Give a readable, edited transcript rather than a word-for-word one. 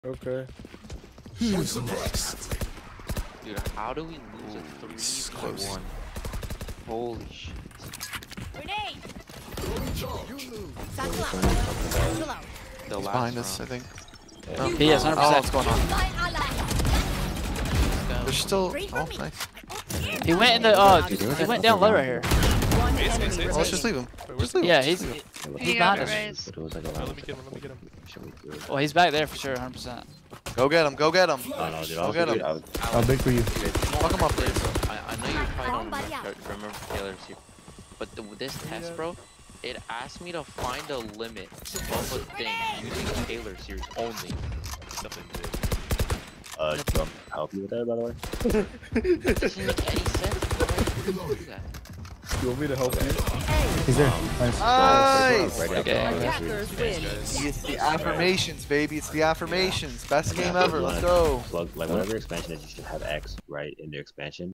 Okay. Who's next? Dude, how do we lose a 3v1? Holy shit. Grenade! The last Behind us, I round. think. He has 100% Oh. what's going on. There's still. Oh, nice. He went in the he went down low right here. Well, let's just leave him. Just leave him. Yeah, Just he's leave him. he's behind us. Let me get him. Well, he's back there for sure, 100%. Go get him. Go get him. Go get him. How big for you? Fuck him up, please. I know you probably don't remember Taylor's here, but this test, bro, it asked me to find a limit of a thing using Taylor series only. Nothing to do. Do you want me to help you with that, by the way? It doesn't make any sense. Why would you do that? You want me to help you? He's there. Nice. Nice. Okay. It's the affirmations, baby. It's the affirmations. Best game ever. Let's go. Plug, like, whatever expansion is, you should have X, right, in the expansion.